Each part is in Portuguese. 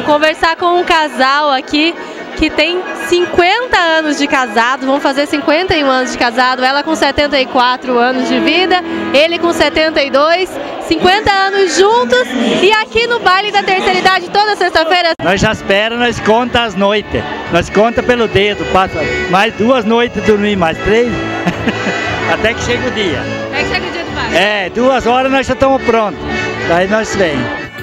conversar com um casal aqui que tem 50 anos de casado, vão fazer 51 anos de casado, ela com 74 anos de vida, ele com 72, 50 anos juntos e aqui no baile da terceira idade toda sexta-feira. Nós já esperamos, nós conta as noites, nós conta pelo dedo, passa mais 2 noites dormir, mais 3, até que chega o dia. Até que chega o dia do baile. É, 2 horas nós já estamos prontos, daí nós vem.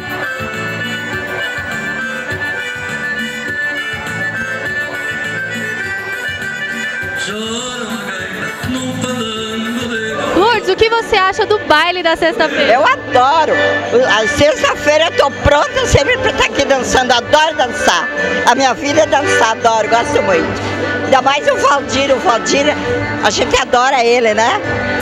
Lourdes, o que você acha do baile da sexta-feira? Eu adoro. A sexta-feira eu tô pronta sempre para estar aqui dançando. Adoro dançar. A minha vida é dançar, adoro, gosto muito. Ainda mais o Valdir, a gente adora ele, né?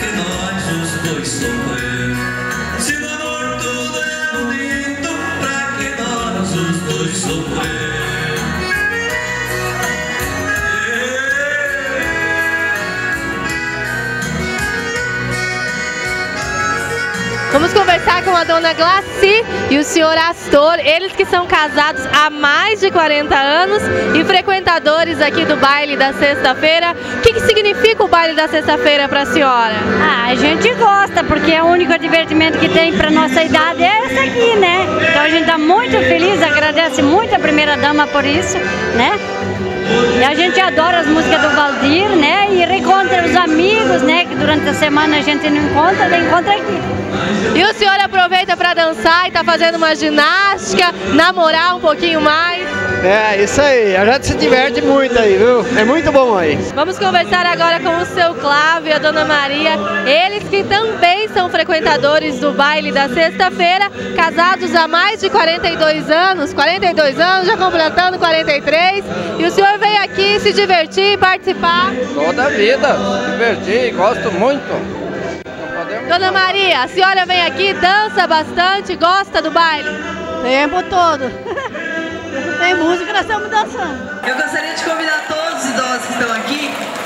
Vamos conversar com a dona Glaci e o senhor Astor, eles que são casados há mais de 40 anos e frequentadores aqui do baile da sexta-feira. O que significa o baile da sexta-feira para a senhora? A gente gosta, porque é o único divertimento que tem para nossa idade é essa aqui, né? Então a gente está muito feliz, agradece muito a primeira dama por isso, né? E a gente adora as músicas do Valdir, né? E reencontra os amigos, né? Que durante a semana a gente não encontra aqui. E o senhor aproveita para dançar e está fazendo uma ginástica, namorar um pouquinho mais? É, isso aí, a gente se diverte muito aí, viu? É muito bom aí. Vamos conversar agora com o seu Clávio e a dona Maria, eles que também são frequentadores do baile da sexta-feira, casados há mais de 42 anos, já completando 43, e o senhor veio aqui se divertir, participar? Toda a vida, se divertir, gosto muito. Dona Maria, a senhora vem aqui, dança bastante, gosta do baile? O tempo todo. Tem música, nós estamos dançando. Eu gostaria de convidar todos os idosos que estão aqui